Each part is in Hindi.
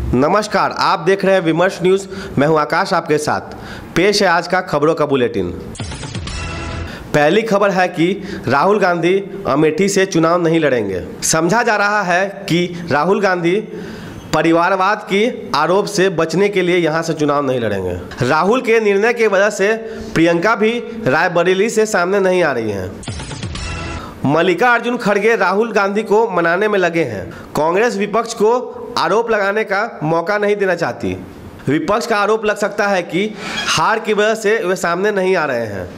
नमस्कार, आप देख रहे हैं विमर्श न्यूज़। मैं हूं आकाश आपके साथ। पेश है आज का खबरों का बुलेटिन। पहली खबर है कि राहुल गांधी अमेठी से चुनाव नहीं लड़ेंगे। समझा जा रहा है कि राहुल गांधी परिवारवाद की आरोप से बचने के लिए यहां से चुनाव नहीं लड़ेंगे। राहुल के निर्णय की वजह से प्रियंका भी रायबरेली से सामने नहीं आ रही हैं। मल्लिकार्जुन खड़गे राहुल गांधी को मनाने में लगे हैं। कांग्रेस विपक्ष को आरोप लगाने का मौका नहीं देना चाहती। विपक्ष का आरोप लग सकता है कि हार की वजह से वे सामने नहीं आ रहे हैं।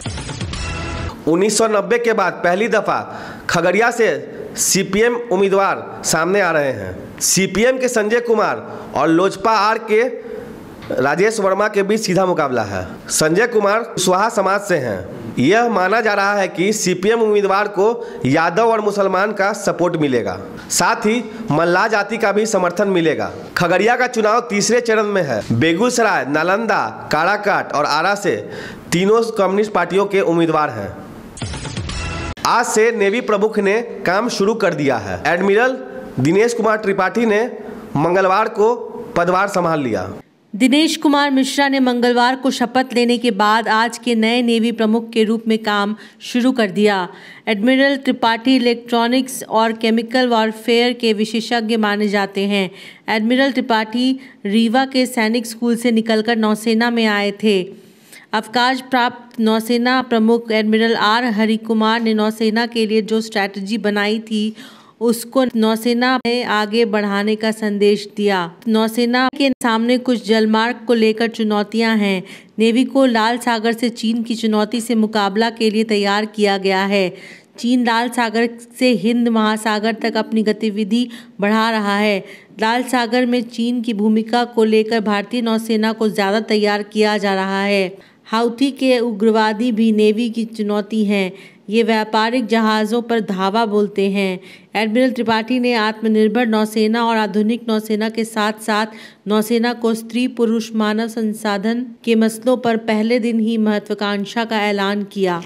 1990 के बाद पहली दफा खगड़िया से सीपीएम उम्मीदवार सामने आ रहे हैं। सीपीएम के संजय कुमार और लोजपा आर के राजेश वर्मा के बीच सीधा मुकाबला है। संजय कुमार कुशवाहा समाज से हैं। यह माना जा रहा है कि सीपीएम उम्मीदवार को यादव और मुसलमान का सपोर्ट मिलेगा, साथ ही मल्लाह जाति का भी समर्थन मिलेगा। खगड़िया का चुनाव तीसरे चरण में है। बेगूसराय, नालंदा, काराकाट और आरा से तीनों कम्युनिस्ट पार्टियों के उम्मीदवार हैं। आज से नेवी प्रमुख ने काम शुरू कर दिया है। एडमिरल दिनेश कुमार त्रिपाठी ने मंगलवार को पदभार संभाल लिया। दिनेश कुमार मिश्रा ने मंगलवार को शपथ लेने के बाद आज के नए नेवी प्रमुख के रूप में काम शुरू कर दिया। एडमिरल त्रिपाठी इलेक्ट्रॉनिक्स और केमिकल वॉरफेयर के विशेषज्ञ माने जाते हैं। एडमिरल त्रिपाठी रीवा के सैनिक स्कूल से निकलकर नौसेना में आए थे। अवकाश प्राप्त नौसेना प्रमुख एडमिरल आर हरिकुमार ने नौसेना के लिए जो स्ट्रैटेजी बनाई थी उसको नौसेना में आगे बढ़ाने का संदेश दिया। नौसेना के सामने कुछ जलमार्ग को लेकर चुनौतियां हैं। नेवी को लाल सागर से चीन की चुनौती से मुकाबला के लिए तैयार किया गया है। चीन लाल सागर से हिंद महासागर तक अपनी गतिविधि बढ़ा रहा है। लाल सागर में चीन की भूमिका को लेकर भारतीय नौसेना को ज़्यादा तैयार किया जा रहा है। हाउथी के उग्रवादी भी नेवी की चुनौती हैं। ये व्यापारिक जहाज़ों पर धावा बोलते हैं। एडमिरल त्रिपाठी ने आत्मनिर्भर नौसेना और आधुनिक नौसेना के साथ साथ नौसेना को स्त्री पुरुष मानव संसाधन के मसलों पर पहले दिन ही महत्वाकांक्षा का ऐलान किया।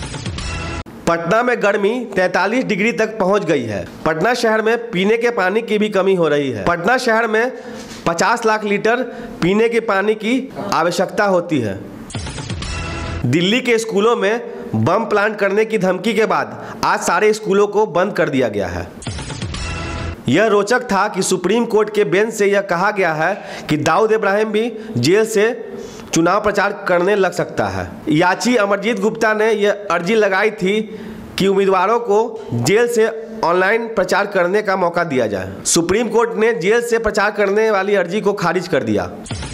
पटना में गर्मी 43 डिग्री तक पहुंच गई है। पटना शहर में पीने के पानी की भी कमी हो रही है। पटना शहर में 50 लाख लीटर पीने के पानी की आवश्यकता होती है। दिल्ली के स्कूलों में बम प्लांट करने की धमकी के बाद आज सारे स्कूलों को बंद कर दिया गया है। यह रोचक था कि सुप्रीम कोर्ट के बेंच से यह कहा गया है कि दाऊद इब्राहिम भी जेल से चुनाव प्रचार करने लग सकता है। याची अमरजीत गुप्ता ने यह अर्जी लगाई थी कि उम्मीदवारों को जेल से ऑनलाइन प्रचार करने का मौका दिया जाए। सुप्रीम कोर्ट ने जेल से प्रचार करने वाली अर्जी को खारिज कर दिया।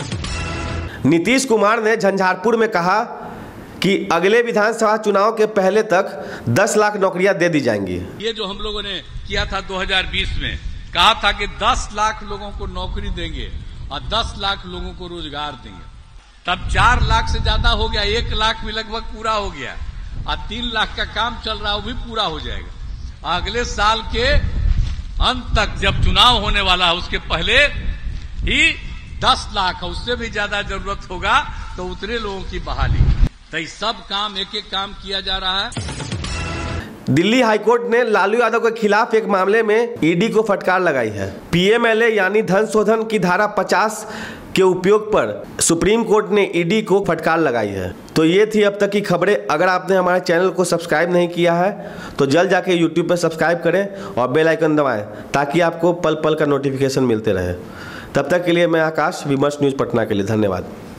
नीतीश कुमार ने झंझारपुर में कहा कि अगले विधानसभा चुनाव के पहले तक 10 लाख नौकरियां दे दी जाएंगी। ये जो हम लोगों ने किया था 2020 में, कहा था कि 10 लाख लोगों को नौकरी देंगे और 10 लाख लोगों को रोजगार देंगे। तब 4 लाख से ज्यादा हो गया, 1 लाख भी लगभग पूरा हो गया और 3 लाख का काम चल रहा है, वो भी पूरा हो जाएगा। अगले साल के अंत तक जब चुनाव होने वाला है उसके पहले ही 10 लाख, उससे भी ज्यादा जरूरत होगा तो उतने लोगों की बहाली। तो सब काम एक एक काम किया जा रहा है। दिल्ली हाईकोर्ट ने लालू यादव के खिलाफ एक मामले में ईडी को फटकार लगाई है। पीएमएलए यानी धन शोधन की धारा 50 के उपयोग पर सुप्रीम कोर्ट ने ईडी को फटकार लगाई है। तो ये थी अब तक की खबरें। अगर आपने हमारे चैनल को सब्सक्राइब नहीं किया है तो जल्द जाके यूट्यूब पर सब्सक्राइब करें और बेल आइकन दबाएं ताकि आपको पल पल का नोटिफिकेशन मिलते रहे। तब तक के लिए मैं आकाश, विमर्श न्यूज़ पटना के लिए धन्यवाद।